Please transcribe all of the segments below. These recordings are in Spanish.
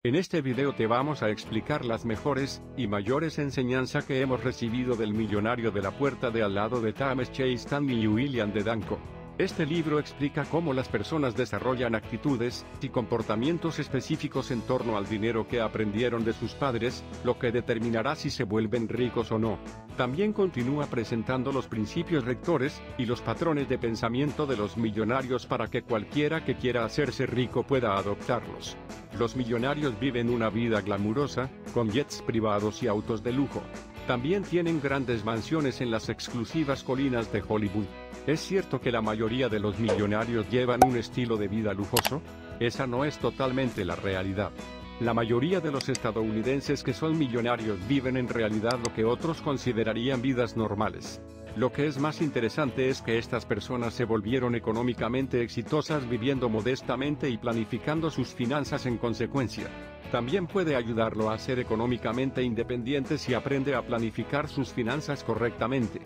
En este video te vamos a explicar las mejores y mayores enseñanzas que hemos recibido del millonario de la puerta de al lado de Thomas J. Stanley y William D. Danko. Este libro explica cómo las personas desarrollan actitudes y comportamientos específicos en torno al dinero que aprendieron de sus padres, lo que determinará si se vuelven ricos o no. También continúa presentando los principios rectores y los patrones de pensamiento de los millonarios para que cualquiera que quiera hacerse rico pueda adoptarlos. Los millonarios viven una vida glamurosa, con jets privados y autos de lujo. También tienen grandes mansiones en las exclusivas colinas de Hollywood. ¿Es cierto que la mayoría de los millonarios llevan un estilo de vida lujoso? Esa no es totalmente la realidad. La mayoría de los estadounidenses que son millonarios viven en realidad lo que otros considerarían vidas normales. Lo que es más interesante es que estas personas se volvieron económicamente exitosas viviendo modestamente y planificando sus finanzas en consecuencia. También puede ayudarlo a ser económicamente independiente si aprende a planificar sus finanzas correctamente.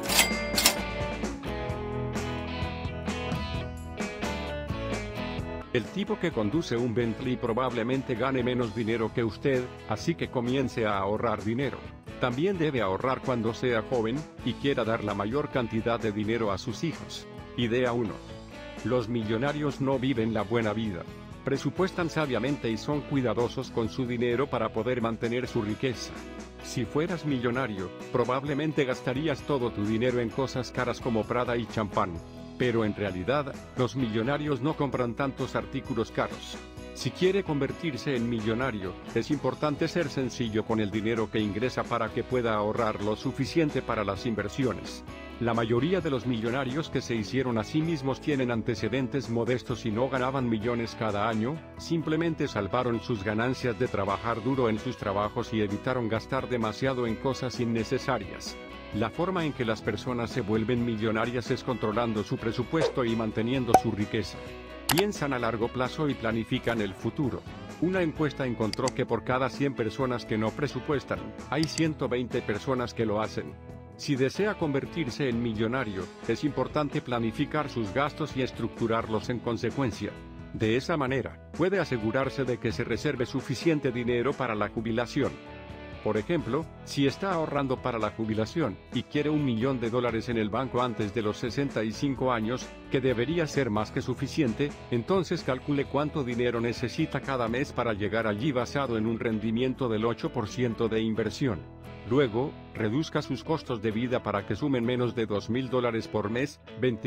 El tipo que conduce un Bentley probablemente gane menos dinero que usted, así que comience a ahorrar dinero. También debe ahorrar cuando sea joven y quiera dar la mayor cantidad de dinero a sus hijos. Idea 1. Los millonarios no viven la buena vida. Presupuestan sabiamente y son cuidadosos con su dinero para poder mantener su riqueza. Si fueras millonario, probablemente gastarías todo tu dinero en cosas caras como Prada y champán. Pero en realidad, los millonarios no compran tantos artículos caros. Si quiere convertirse en millonario, es importante ser sencillo con el dinero que ingresa para que pueda ahorrar lo suficiente para las inversiones. La mayoría de los millonarios que se hicieron a sí mismos tienen antecedentes modestos y no ganaban millones cada año, simplemente salvaron sus ganancias de trabajar duro en sus trabajos y evitaron gastar demasiado en cosas innecesarias. La forma en que las personas se vuelven millonarias es controlando su presupuesto y manteniendo su riqueza. Piensan a largo plazo y planifican el futuro. Una encuesta encontró que por cada 100 personas que no presupuestan, hay 120 personas que lo hacen. Si desea convertirse en millonario, es importante planificar sus gastos y estructurarlos en consecuencia. De esa manera, puede asegurarse de que se reserve suficiente dinero para la jubilación. Por ejemplo, si está ahorrando para la jubilación y quiere $1 millón en el banco antes de los 65 años, que debería ser más que suficiente, entonces calcule cuánto dinero necesita cada mes para llegar allí basado en un rendimiento del 8% de inversión. Luego, reduzca sus costos de vida para que sumen menos de $2.000 por mes,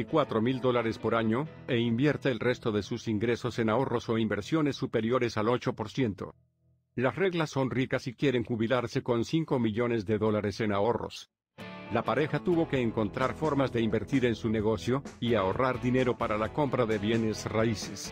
$24.000 por año, e invierta el resto de sus ingresos en ahorros o inversiones superiores al 8%. Las reglas son ricas si quieren jubilarse con $5 millones en ahorros. La pareja tuvo que encontrar formas de invertir en su negocio y ahorrar dinero para la compra de bienes raíces.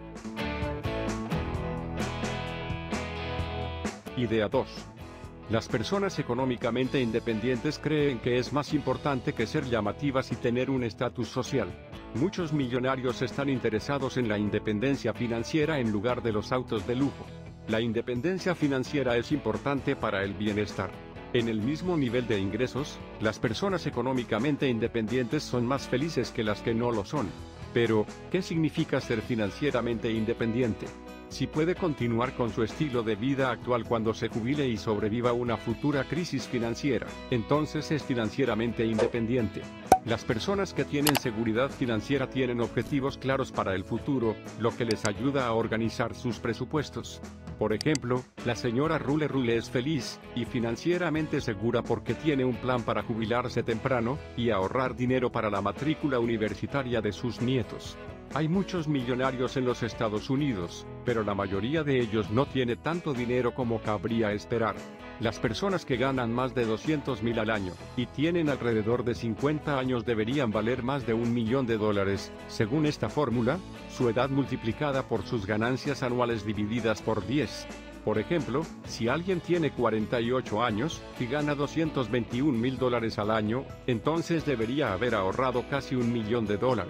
Idea 2. Las personas económicamente independientes creen que es más importante que ser llamativas y tener un estatus social. Muchos millonarios están interesados en la independencia financiera en lugar de los autos de lujo. La independencia financiera es importante para el bienestar. En el mismo nivel de ingresos, las personas económicamente independientes son más felices que las que no lo son. Pero, ¿qué significa ser financieramente independiente? Si puede continuar con su estilo de vida actual cuando se jubile y sobreviva una futura crisis financiera, entonces es financieramente independiente. Las personas que tienen seguridad financiera tienen objetivos claros para el futuro, lo que les ayuda a organizar sus presupuestos. Por ejemplo, la señora Rule es feliz y financieramente segura porque tiene un plan para jubilarse temprano y ahorrar dinero para la matrícula universitaria de sus nietos. Hay muchos millonarios en los Estados Unidos, pero la mayoría de ellos no tiene tanto dinero como cabría esperar. Las personas que ganan más de $200.000 al año y tienen alrededor de 50 años deberían valer más de $1 millón, según esta fórmula, su edad multiplicada por sus ganancias anuales divididas por 10. Por ejemplo, si alguien tiene 48 años y gana $221.000 al año, entonces debería haber ahorrado casi $1 millón.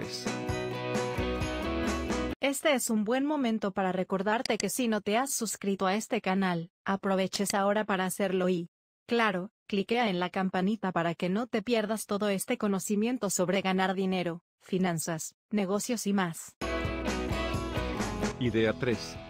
Este es un buen momento para recordarte que si no te has suscrito a este canal, aproveches ahora para hacerlo y, claro, cliquea en la campanita para que no te pierdas todo este conocimiento sobre ganar dinero, finanzas, negocios y más. Idea 3.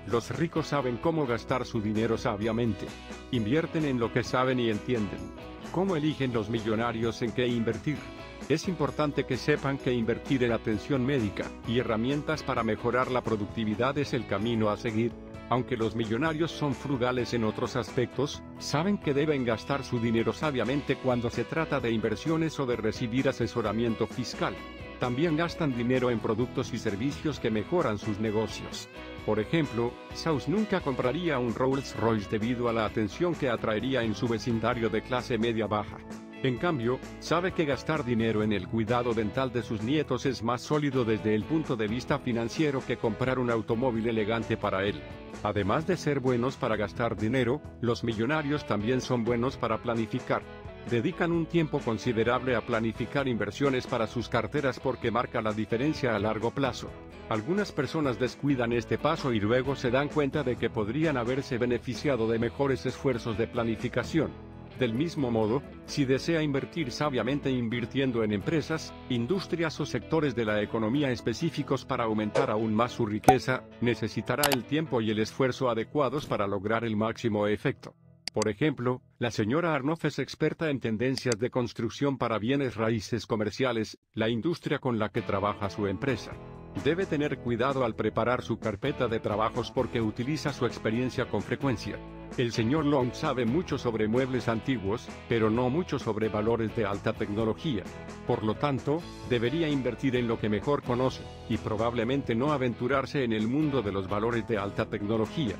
Los ricos saben cómo gastar su dinero sabiamente. Invierten en lo que saben y entienden. ¿Cómo eligen los millonarios en qué invertir? Es importante que sepan que invertir en atención médica y herramientas para mejorar la productividad es el camino a seguir. Aunque los millonarios son frugales en otros aspectos, saben que deben gastar su dinero sabiamente cuando se trata de inversiones o de recibir asesoramiento fiscal. También gastan dinero en productos y servicios que mejoran sus negocios. Por ejemplo, Saus nunca compraría un Rolls-Royce debido a la atención que atraería en su vecindario de clase media-baja. En cambio, sabe que gastar dinero en el cuidado dental de sus nietos es más sólido desde el punto de vista financiero que comprar un automóvil elegante para él. Además de ser buenos para gastar dinero, los millonarios también son buenos para planificar. Dedican un tiempo considerable a planificar inversiones para sus carteras porque marca la diferencia a largo plazo. Algunas personas descuidan este paso y luego se dan cuenta de que podrían haberse beneficiado de mejores esfuerzos de planificación. Del mismo modo, si desea invertir sabiamente invirtiendo en empresas, industrias o sectores de la economía específicos para aumentar aún más su riqueza, necesitará el tiempo y el esfuerzo adecuados para lograr el máximo efecto. Por ejemplo, la señora Arnoff es experta en tendencias de construcción para bienes raíces comerciales, la industria con la que trabaja su empresa. Debe tener cuidado al preparar su carpeta de trabajos porque utiliza su experiencia con frecuencia. El señor Long sabe mucho sobre muebles antiguos, pero no mucho sobre valores de alta tecnología. Por lo tanto, debería invertir en lo que mejor conoce, y probablemente no aventurarse en el mundo de los valores de alta tecnología.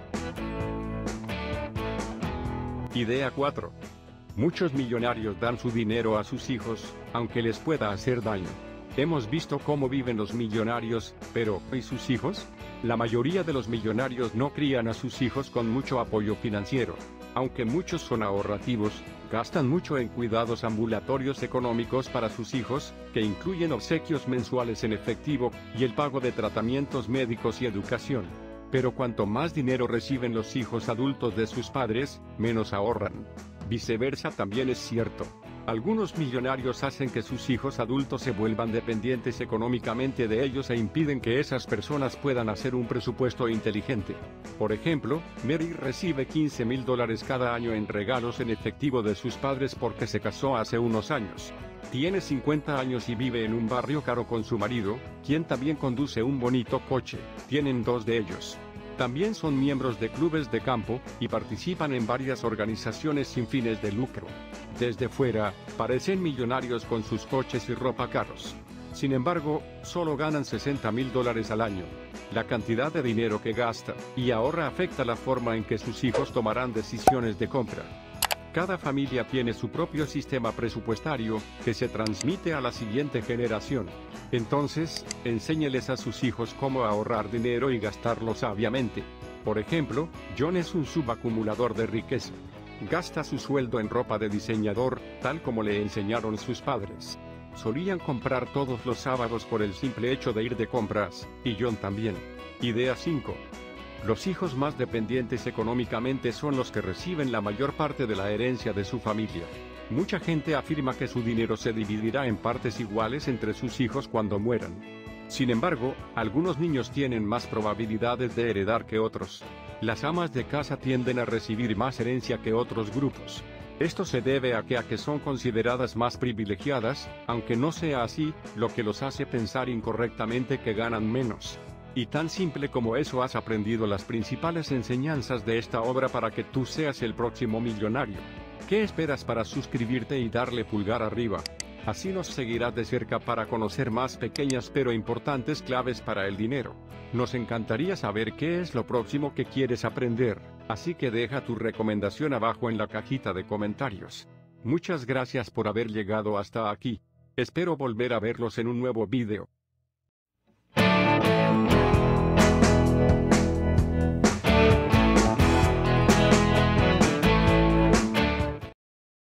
Idea 4. Muchos millonarios dan su dinero a sus hijos, aunque les pueda hacer daño. Hemos visto cómo viven los millonarios, pero ¿y sus hijos? La mayoría de los millonarios no crían a sus hijos con mucho apoyo financiero. Aunque muchos son ahorrativos, gastan mucho en cuidados ambulatorios económicos para sus hijos, que incluyen obsequios mensuales en efectivo, y el pago de tratamientos médicos y educación. Pero cuanto más dinero reciben los hijos adultos de sus padres, menos ahorran. Viceversa también es cierto. Algunos millonarios hacen que sus hijos adultos se vuelvan dependientes económicamente de ellos e impiden que esas personas puedan hacer un presupuesto inteligente. Por ejemplo, Mary recibe $15,000 cada año en regalos en efectivo de sus padres porque se casó hace unos años. Tiene 50 años y vive en un barrio caro con su marido, quien también conduce un bonito coche. Tienen 2 de ellos. También son miembros de clubes de campo, y participan en varias organizaciones sin fines de lucro. Desde fuera, parecen millonarios con sus coches y ropa caros. Sin embargo, solo ganan $60,000 al año. La cantidad de dinero que gasta y ahorra afecta la forma en que sus hijos tomarán decisiones de compra. Cada familia tiene su propio sistema presupuestario, que se transmite a la siguiente generación. Entonces, enséñeles a sus hijos cómo ahorrar dinero y gastarlo sabiamente. Por ejemplo, John es un subacumulador de riqueza. Gasta su sueldo en ropa de diseñador, tal como le enseñaron sus padres. Solían comprar todos los sábados por el simple hecho de ir de compras, y John también. Idea 5. Los hijos más dependientes económicamente son los que reciben la mayor parte de la herencia de su familia. Mucha gente afirma que su dinero se dividirá en partes iguales entre sus hijos cuando mueran. Sin embargo, algunos niños tienen más probabilidades de heredar que otros. Las amas de casa tienden a recibir más herencia que otros grupos. Esto se debe a que son consideradas más privilegiadas, aunque no sea así, lo que los hace pensar incorrectamente que ganan menos. Y tan simple como eso has aprendido las principales enseñanzas de esta obra para que tú seas el próximo millonario. ¿Qué esperas para suscribirte y darle pulgar arriba? Así nos seguirás de cerca para conocer más pequeñas pero importantes claves para el dinero. Nos encantaría saber qué es lo próximo que quieres aprender, así que deja tu recomendación abajo en la cajita de comentarios. Muchas gracias por haber llegado hasta aquí. Espero volver a verlos en un nuevo video.